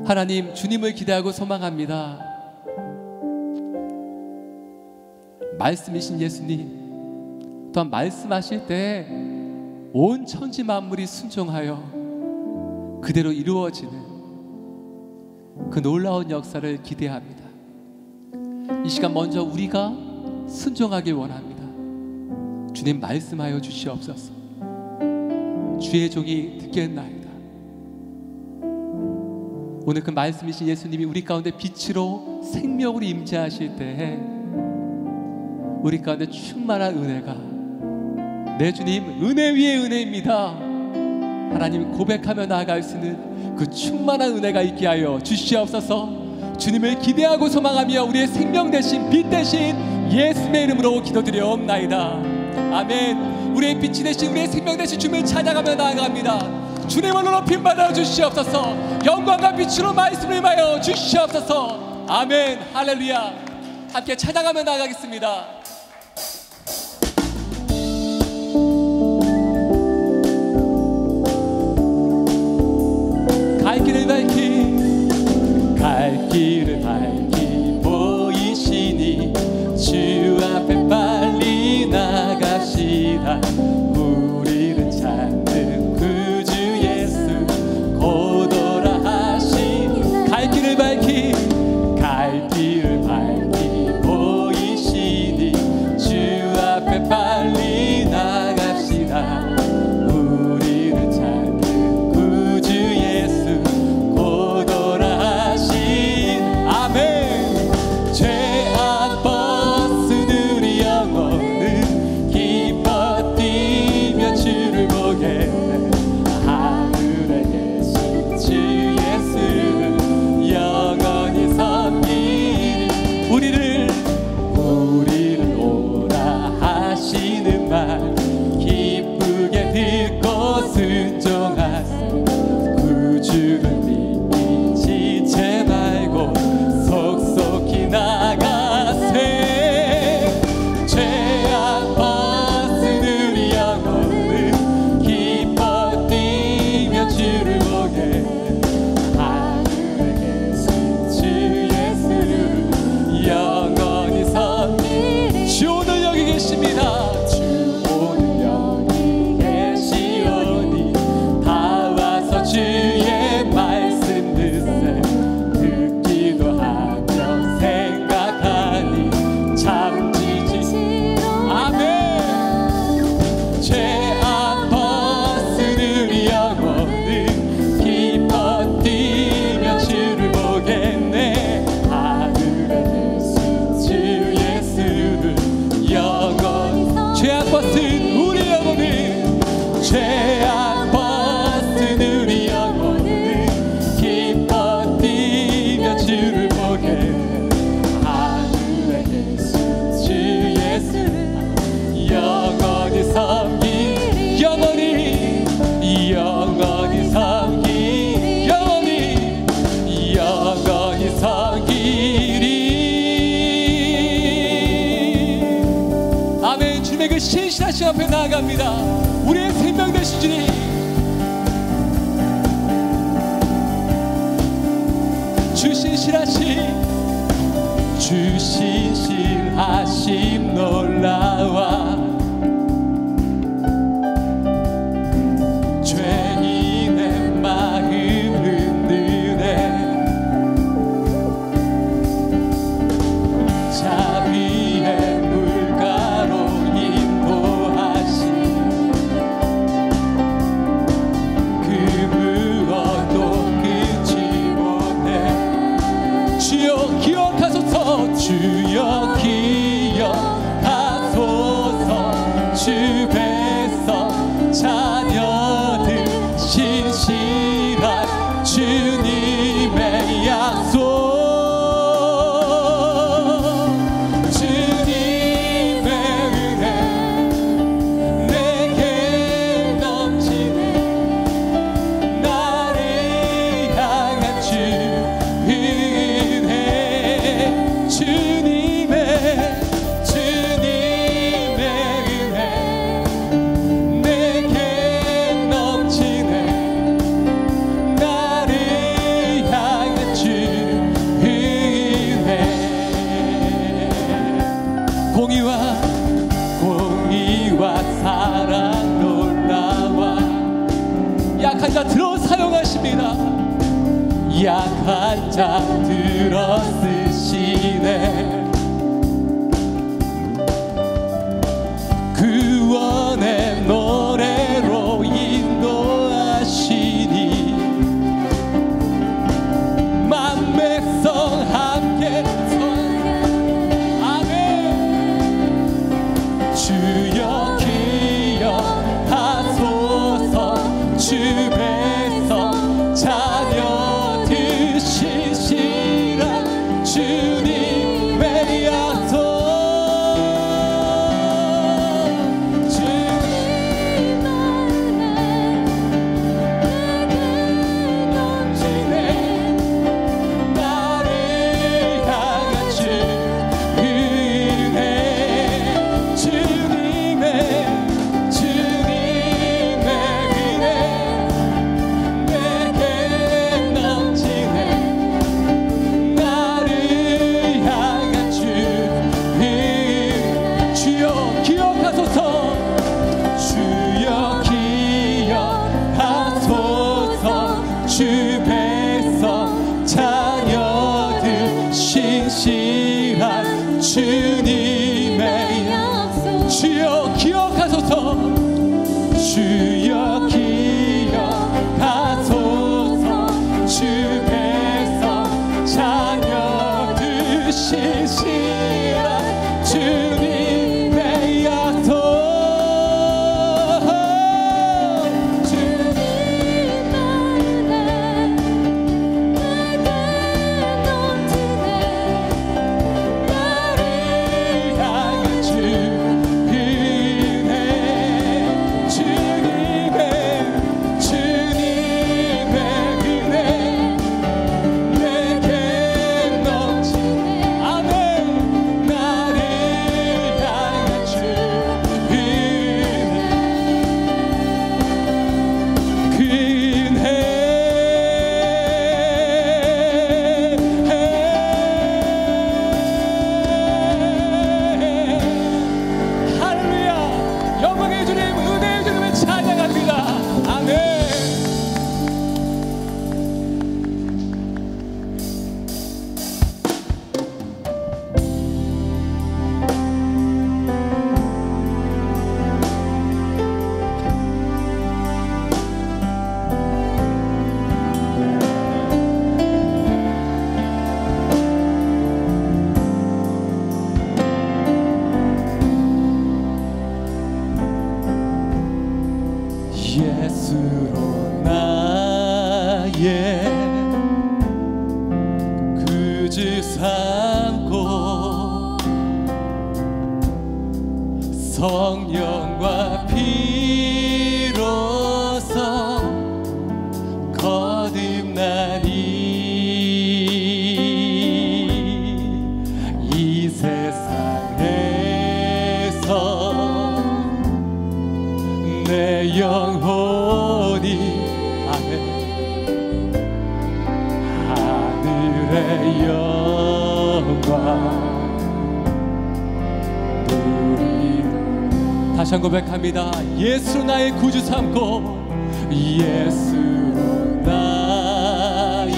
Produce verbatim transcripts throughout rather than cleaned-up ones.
하나님, 주님을 기대하고 소망합니다. 말씀이신 예수님, 또한 말씀하실 때 온 천지 만물이 순종하여 그대로 이루어지는 그 놀라운 역사를 기대합니다. 이 시간 먼저 우리가 순종하길 원합니다. 주님, 말씀하여 주시옵소서. 주의 종이 듣겠나이다. 오늘 그 말씀이신 예수님이 우리 가운데 빛으로 생명으로 임재하실 때에 우리 가운데 충만한 은혜가, 내 주님 은혜 위에 은혜입니다, 하나님 고백하며 나아갈 수 있는 그 충만한 은혜가 있게 하여 주시옵소서. 주님을 기대하고 소망하며 우리의 생명 되신 빛 되신 예수의 이름으로 기도드려옵나이다. 아멘. 우리의 빛이 되신, 우리의 생명 되신 주님을 찬양하며 나아갑니다. 주님을 높임 받아 주시옵소서. 영광과 빛으로 말씀을 임하여 주시옵소서. 아멘. 할렐루야. 함께 찬양하며 나아가겠습니다. 갈 길을 밝히, 갈 길을 밝히 보이시니 주 앞에 빨리 나갑시다. 우리를 찾는 구주 예수 곧 오라 하시니, 갈 길을 밝히, 갈 길을 밝히 보이시니 주 앞에 빨리 나갑시다. 우리를 찾는 구주 예수 곧 오라 하신. 아멘. 죄악 벗으니 영혼은 기뻐 뛰며 주를 보겠네. 하늘에 계신 주 예수를 영원히 섬기리. 우리를 우리를 오라 하시는 말 기쁘게 듣고 순종하세. 구주를 믿기 지체 말고 속속히 나가세. 죄악 벗으니 영혼은 기뻐 뛰며 주를 보게. 하늘에 계신 주 예수를 영원히 섬기리. 주 오늘 여기 계십니다. 주 오늘 여기 계시오니 다 와서 주의 말씀 듣세. 듣기도 하며 생각하니 참 지지. 아멘. 죄악 벗으니 영혼은 기뻐 뛰며 주를 보겠네. 하늘에 계신 주 예수를 영원히. 죄악 벗은 우리 영혼은, 죄악 벗은 우리 영혼은 기뻐 뛰며 주를 보게. 하늘에 계신 주 예수를 영원히 섬기. 영원히 영원히 섬기. 영원히 영원히 섬기리. 아멘. 주님의 그 신실하신 앞에 나아갑니다. 우리의 생명 되신 주님, 주 신실하심, 주 신실하심 놀라와. 죄인의 마음 흔드네. 자비의 물가로 인도하시. 그 무엇도 끊지 못해. 주여 기억하소서. 주여 기억하소서. 주 백성 자녀들 신실한 주님의 약속. 주님의 은혜 내게 넘치네. 나를 향한 주 은혜. 주님의 주님의 은혜 내게 넘치네. 나를 약한 자 들어 쓰시네. 구원의 노래로 인도하시니 만 백성 함께 주여 기억하소서. 주 백성 자녀 되시시라 주님의 약속. 주님의 은혜 넘치네. 나를 향한 주 은혜. 주님의 주님의 은혜 내게 넘치네. 나를 향한 주 은혜. 주여 기억하소서. 주여 기억하소서. 주 백성 자녀들 신실한 주님의 약속. 주여 기억하소서. 주여 기억하소서. 주 백성 자녀들 신실한 주님의 약속. 예수로 나의 구주 삼고 성령과 피로써 거듭나니 이 세상에서 내 영혼이 아멘 하늘의 영광 누리리. 다시 한 고백합니다. 예수 나의 구주 삼고 예수 나의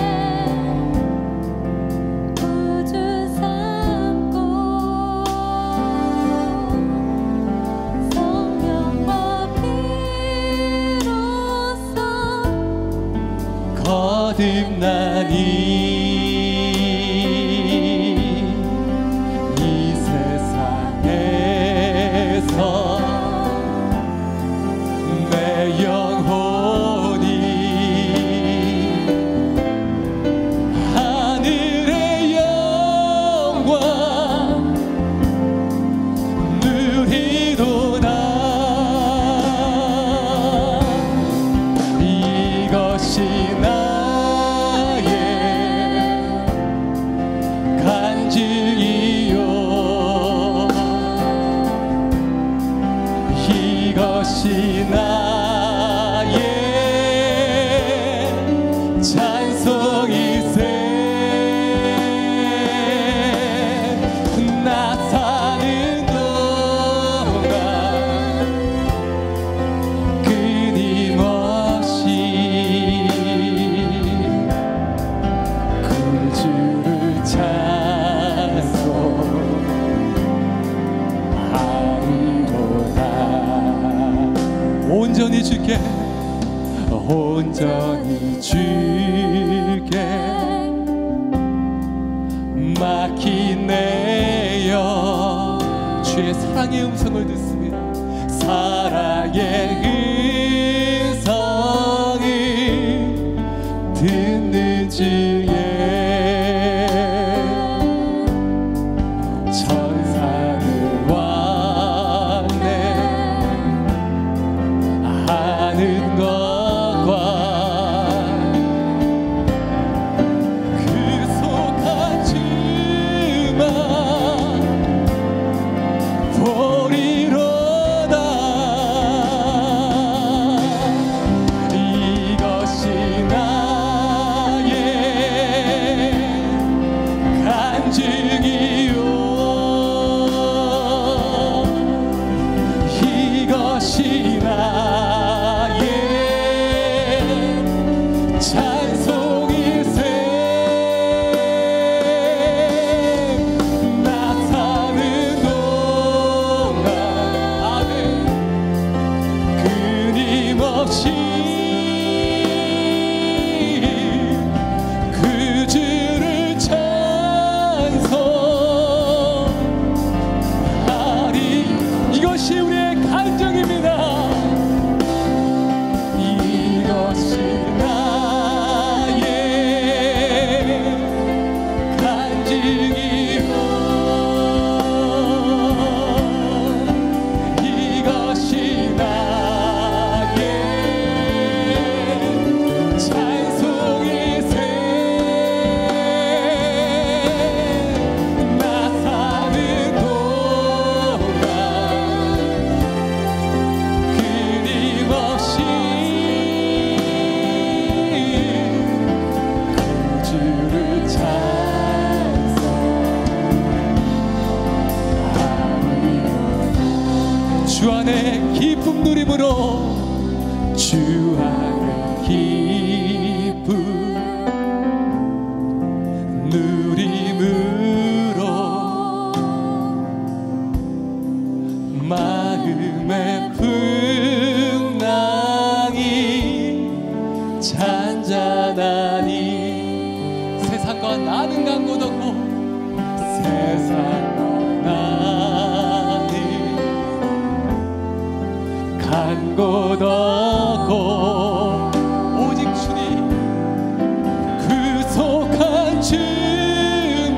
구주 삼고 성령과 피로써 거듭나니 이 세상에서 내 영혼이 하늘의 영광 누리도다. 이것이 나의 간증이요 이것이 나의 찬송이세. 나 사는 동안 끊임없이 온전히 주께 맡기네요. 주의 사랑의 음성을 듣습니다. 사랑의 음성을 듣는 주에 천사들 왕래 하는 것과 그 속한 주만 보리로다. 이것이 나의 간증이요, 이것이 나의 찬송일세. 나 사는 동안 아멘 끊임없이 그 주를 찬송하리. 이것이 우리의 간증입니다. 이것이 나의 간증이요, 이것이 나의 찬송일세. 나 사는 동안 끊임없이 그 주를 찬송하리로다. 주 안에 기쁨 누림으로, 주 안에 기쁨 누림으로 마음의 풍랑이 잔잔하니. 세상과 나는 간 곳 없고, 세상과 나는 간 곳 없고, 오직 주님 그 속한 주만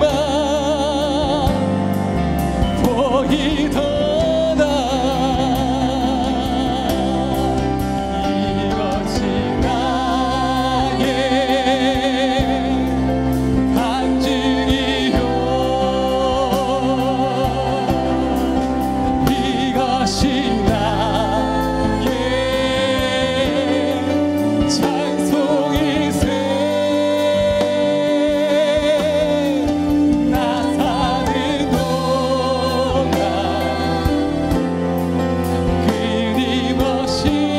보이더라. 이것이 나의 간증이요, 이것이 나의 찬송일세. 나 사는 동안 끊임없이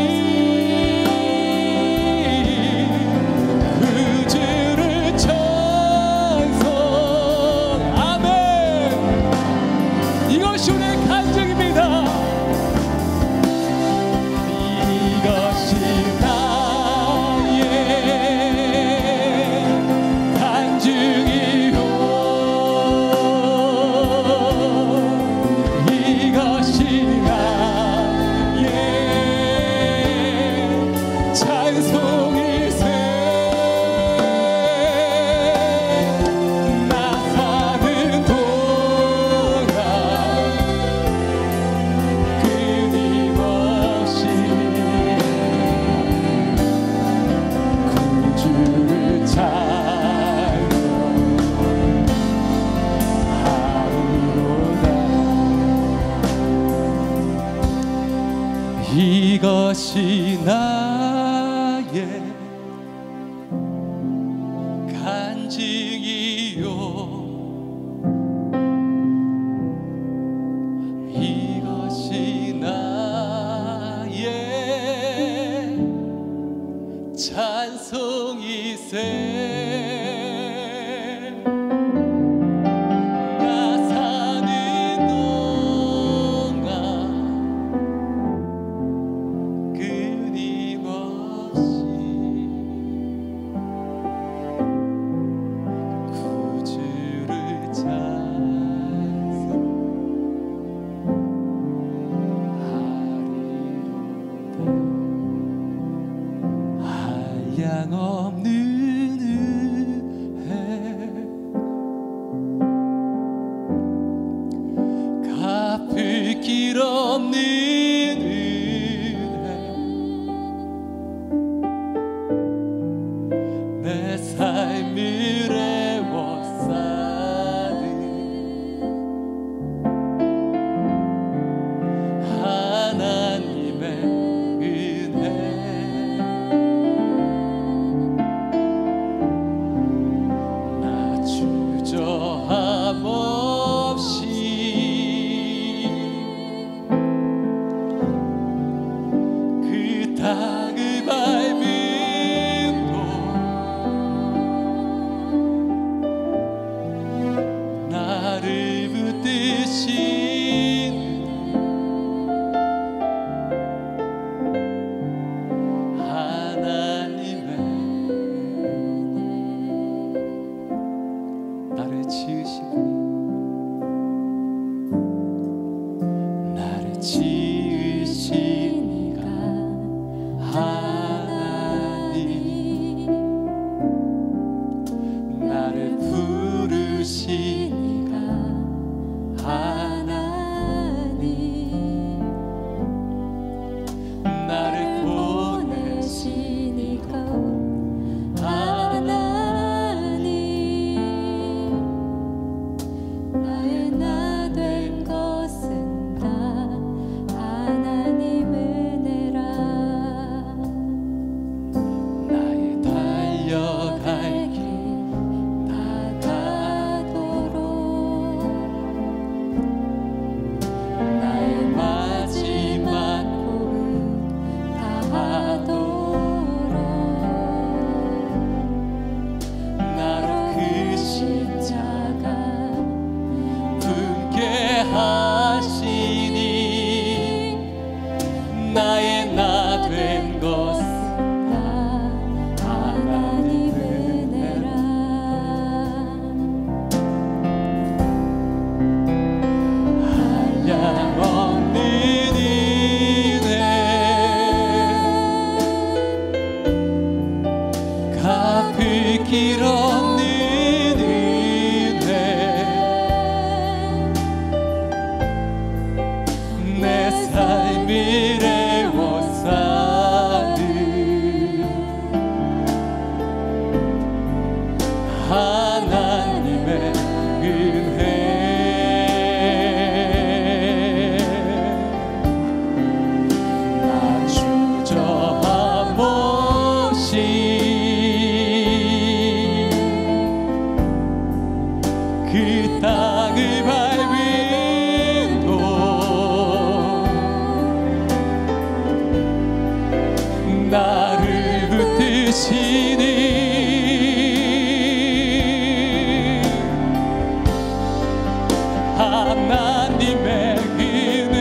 그 주를 찬송. 아멘. 이것이 우리의 간증입니다. 이것이 나의 간증이요, 이것이 나의 찬송일세. 나 사는 동안 끊임없이 그 주를 찬송하리로다. 이것이 나의 간증이요, 이것이 나의 찬송일세. 나 사는 동안 끊임없이 나를 지으신 분이 나를 지으신 이가 하나님 나를 부르신 이가 하나님 나를 보내신 이가 하나님 나의 나 된 것은 다 하나님 은혜라 나의 달려갈 길 다가도록 나의 마지막 호흡 다하도록 나로 그 십자가 품게 하시니 나의 나 된 것은 다 하나님 은혜라 한량없는 은혜 갚을 길 없는 은혜 내 삶을 애워싸는 하나님의 은혜 나 주저함 없이 그 땅을 밟음도 나를 붙드시니 하나님의 은혜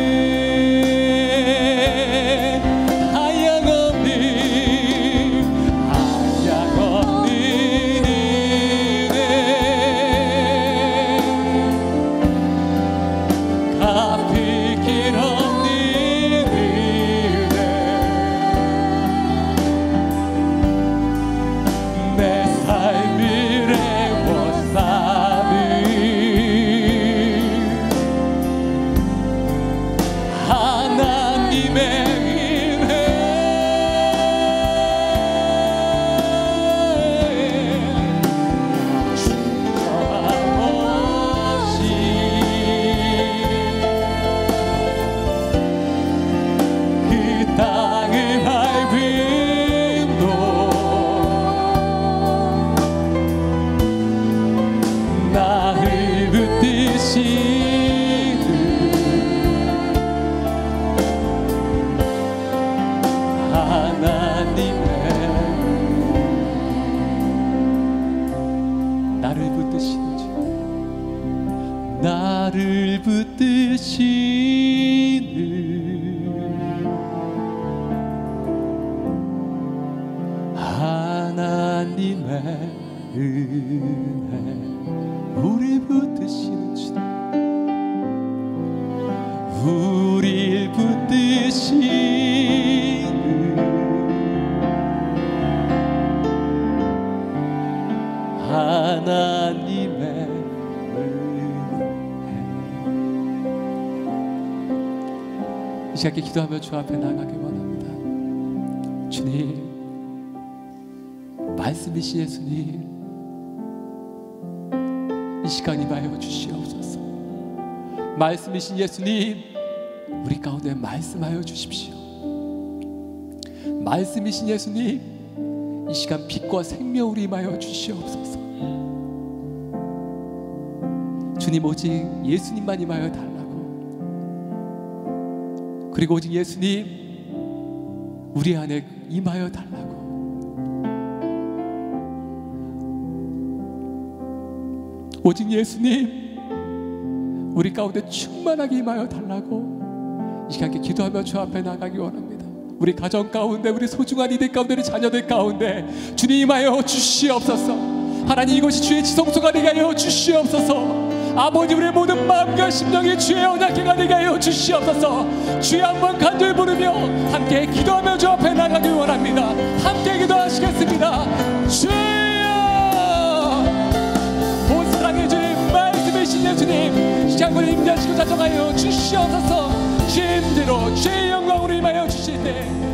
한량없는 한량없는 은혜 갚을 길 없는 은혜 내 삶을 애워싸는 하나님의 은혜 주저함 없이 그 땅을 밟음도 나를 붙드시는 하나님의 나를 붙드시는 주 나를 붙드시는 하나님의 은혜 우리 붙드시는 주 우릴 붙드시는 하나님의 은혜 이 시간에 기도하며 주 앞에 나가기 원합니다. 주님 말씀이신 예수님 이 시간 임하여 주시옵소서. 말씀이신 예수님 우리 가운데 말씀하여 주십시오. 말씀이신 예수님 이 시간 빛과 생명으로 임하여 주시옵소서. 주님 오직 예수님만 임하여 달라고 그리고 오직 예수님 우리 안에 임하여 달라고 오직 예수님 우리 가운데 충만하게 임하여 달라고 이 시간에 기도하며 주 앞에 나가기 원합니다. 우리 가정 가운데 우리 소중한 이들 가운데 우리 자녀들 가운데 주님 임하여 주시옵소서. 하나님, 이것이 주의 지성소가 되게 하여 주시옵소서. 아버지, 우리의 모든 마음과 심령이 주의 언약궤가 되게 하여 주시옵소서. 주의 한번 간절히 부르며 함께 기도하며 주 앞에 나가기 원합니다. 함께 기도하시겠습니다. 주여, 온 사랑의 주님, 말씀이신 예수님, 시간을 임재하시고 자정하여 주시옵소서. 주의 임재로 주의 영광으로 임하여 주실 때